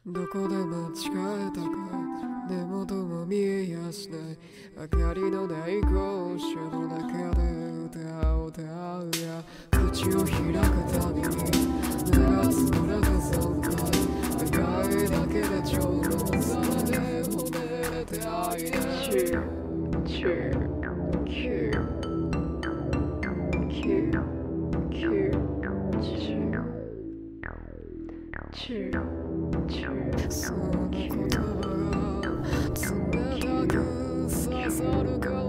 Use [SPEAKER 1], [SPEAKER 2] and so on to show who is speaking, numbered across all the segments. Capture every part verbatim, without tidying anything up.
[SPEAKER 1] どこで間違えたか根元も見えやしない明かりのない校舎の中で歌を歌うや口を開くたびに目がつぶれて損壊願いだけでちょうどさまで褒めれてあいねチューチューキューキューキューチューチューその言葉が冷たく刺さるから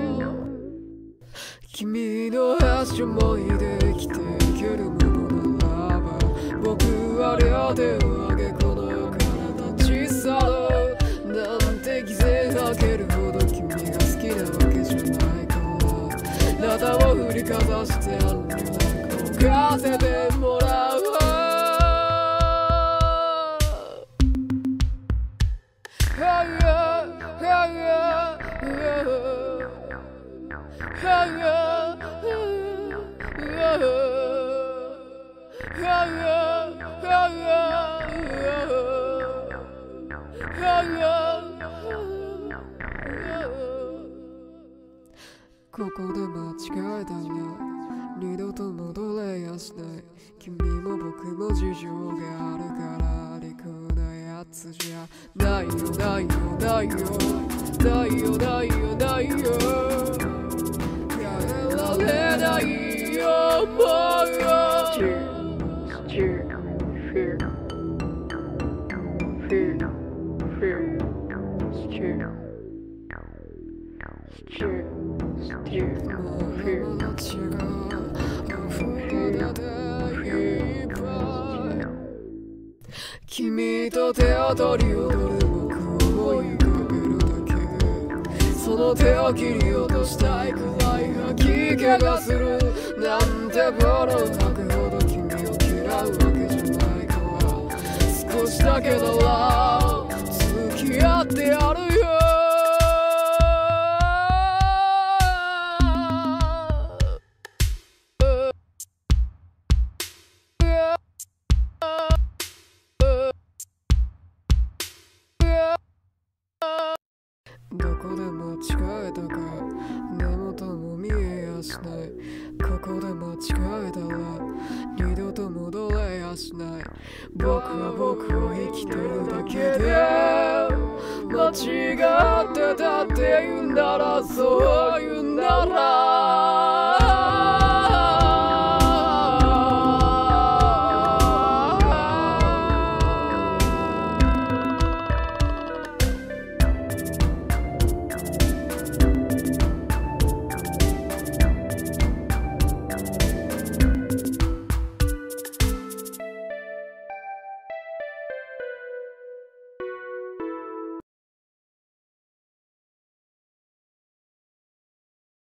[SPEAKER 1] 君の足思いで生きていけるものならば僕は両手を上げこの世から立ち去るなんて犠牲かけるほど君が好きなわけじゃないからなたを振りかざしてあるので焦がせてもらうここで間違えたら二度と戻れやしない君も僕も事情があるから利口なやつじゃないよないよないよないよないよないよ変えられないよもうよ Steer, fear, fear, fear, steer, steer, steer, fear. 君と手を取り踊る僕を思い浮かべるだけでその手を切り落としたいくらい吐き気がするなんてボロ吐くほど君を嫌うわけじゃないから少しだけなら付き合ってやるよどこで間違えたか根元も見えやしないここで間違えたら二度と戻れやしない僕は僕を生きてるだけで間違ってたって言うならそう言うなら